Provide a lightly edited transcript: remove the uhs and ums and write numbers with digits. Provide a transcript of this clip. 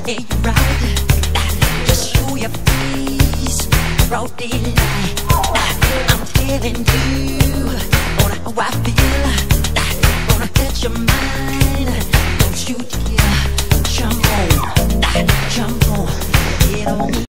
ain't right. Just show your face, broad daylight. I'm telling you on how I feel. Gonna catch your mind. Don't shoot, yeah. Jump on, get on.